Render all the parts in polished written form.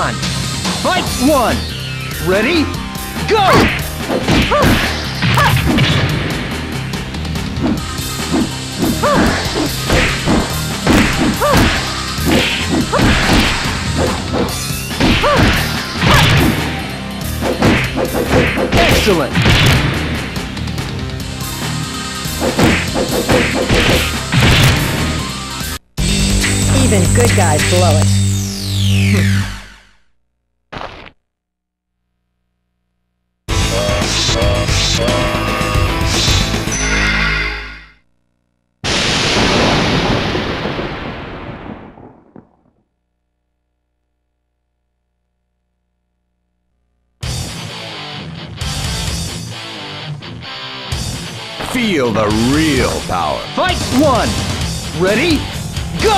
on! Fight one! Ready? Go! Excellent! Even good guys blow it. Feel the real power. Fight one! Ready? Go!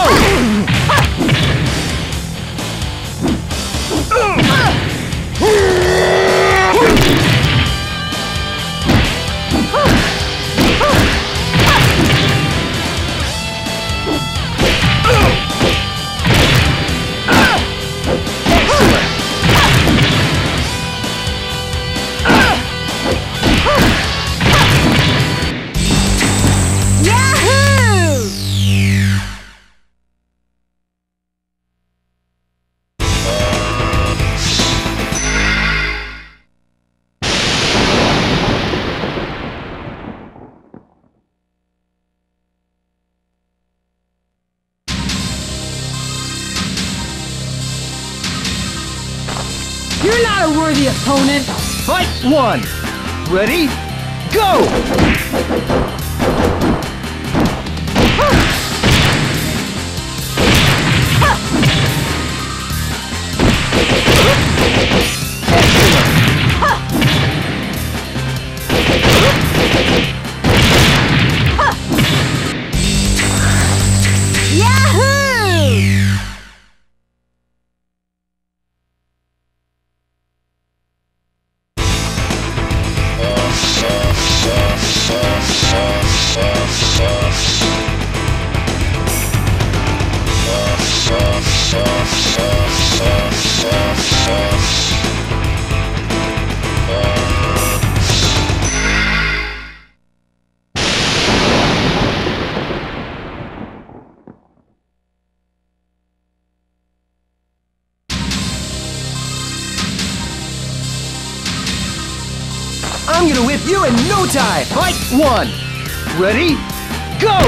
You're not a worthy opponent! Fight one! Ready? Go! I'm gonna whip you in no time! Fight one! Ready? Go!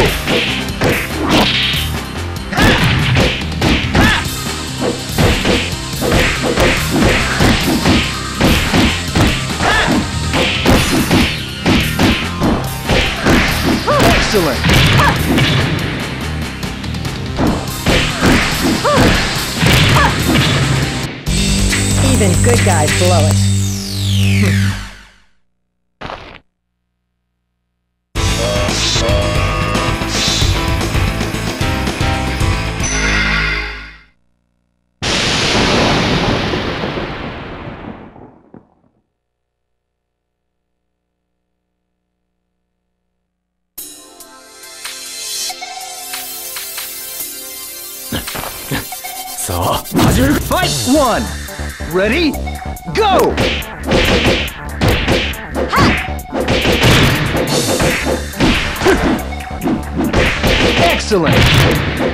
Excellent! Even good guys blow it. Fight one! Ready? Go! Excellent!